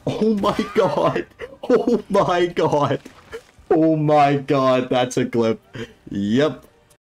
Oh my god. Oh my god. Oh my god, that's a clip. Yep.